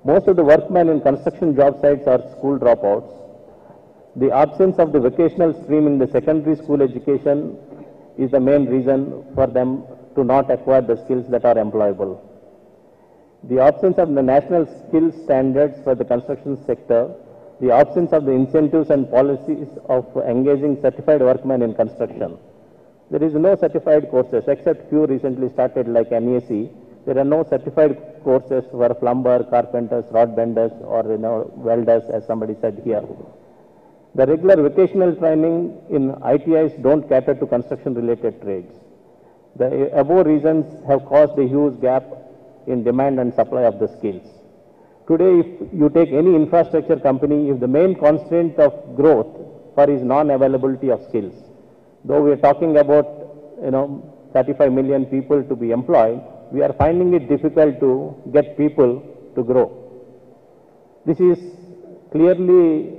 Most of the workmen in construction job sites are school dropouts. The absence of the vocational stream in the secondary school education is the main reason for them to not acquire the skills that are employable. The absence of the national skills standards for the construction sector, the absence of the incentives and policies of engaging certified workmen in construction. There is no certified courses except few recently started like NAC. There are no certified courses for plumber, carpenters, rod benders or welders as somebody said here. The regular vocational training in ITIs don't cater to construction related trades. The above reasons have caused a huge gap in demand and supply of the skills. Today, if you take any infrastructure company, if the main constraint of growth for is non-availability of skills, though we are talking about 35 million people to be employed, we are finding it difficult to get people to grow. This is clearly,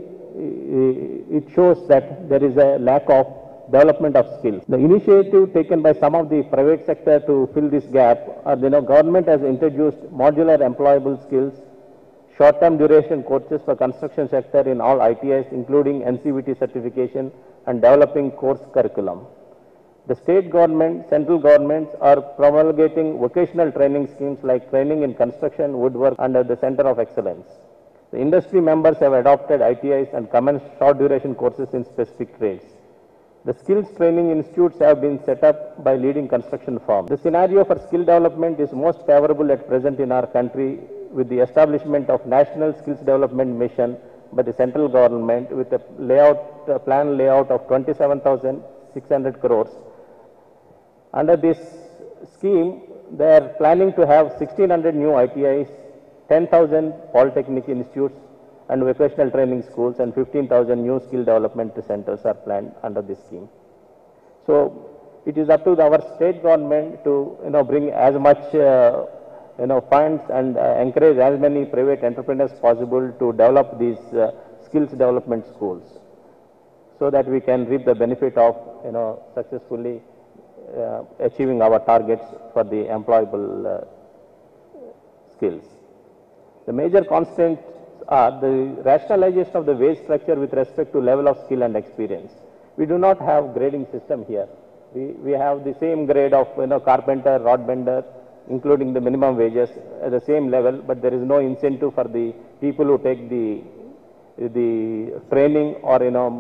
it shows that there is a lack of development of skills. The initiative taken by some of the private sector to fill this gap, government has introduced modular employable skills, short-term duration courses for construction sector in all ITIs, including NCVT certification and developing course curriculum. The state government, central governments are promulgating vocational training schemes like training in construction, woodwork under the Center of Excellence. The industry members have adopted ITIs and commenced short duration courses in specific trades. The skills training institutes have been set up by leading construction firms. The scenario for skill development is most favorable at present in our country with the establishment of National Skills Development Mission by the central government with a plan layout of 27,600 crores. Under this scheme, they are planning to have 1,600 new ITIs, 10,000 polytechnic institutes and vocational training schools, and 15,000 new skill development centers are planned under this scheme. So it is up to our state government to bring as much funds and encourage as many private entrepreneurs possible to develop these skills development schools, so that we can reap the benefit of successfully achieving our targets for the employable skills. The major constraints are the rationalization of the wage structure with respect to level of skill and experience. We do not have grading system here. We have the same grade of carpenter, rod bender, including the minimum wages at the same level, but there is no incentive for the people who take the training or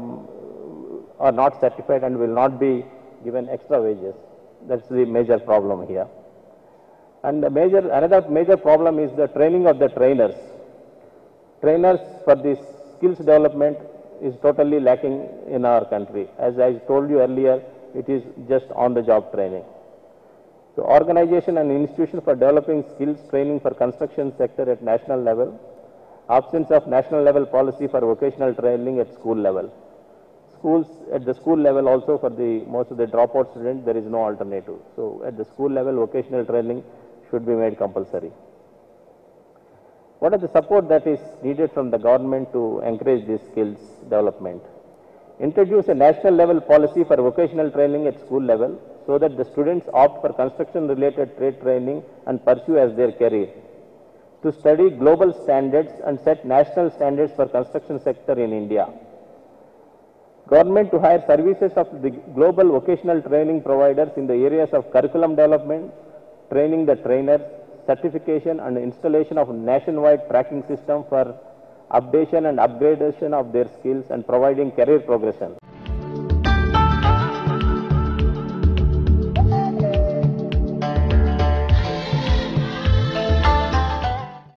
are not certified and will not be given extra wages. That's the major problem here. And another major problem is the training of the trainers. Trainers for this skills development is totally lacking in our country. As I told you earlier, it is just on-the-job training. So organization and institution for developing skills training for construction sector at national level, absence of national level policy for vocational training at school level. Schools at the school level also for most of the dropout students, there is no alternative. So at the school level, vocational training should be made compulsory. What are the support that is needed from the government to encourage this skills development? Introduce a national level policy for vocational training at school level so that the students opt for construction related trade training and pursue as their career. To study global standards and set national standards for construction sector in India. Government to hire services of the global vocational training providers in the areas of curriculum development, training the trainers, certification and installation of nationwide tracking system for updation and upgradation of their skills and providing career progression.